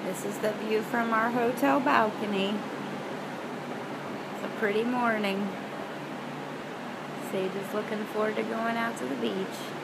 This is the view from our hotel balcony. It's a pretty morning. Sage is looking forward to going out to the beach.